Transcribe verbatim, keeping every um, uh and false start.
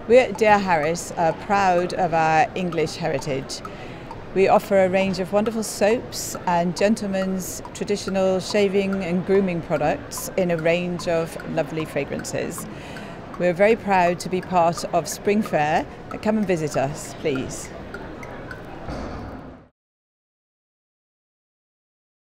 We at D R Harris are proud of our English heritage. We offer a range of wonderful soaps and gentlemen's traditional shaving and grooming products in a range of lovely fragrances. We're very proud to be part of Spring Fair. Come and visit us, please.